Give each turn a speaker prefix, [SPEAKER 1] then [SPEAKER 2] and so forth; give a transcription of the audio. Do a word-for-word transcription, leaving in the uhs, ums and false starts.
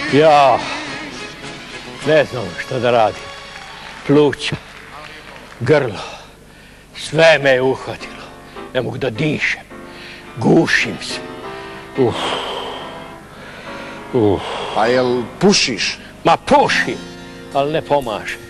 [SPEAKER 1] Ja ne znam šta da radim. Pluća, grlo, sve me je uhvatilo. Ne mogu da dišem. Gušim se. Uf. Uf.
[SPEAKER 2] A jel pušiš?
[SPEAKER 1] Ma pušim, ali ne pomaže.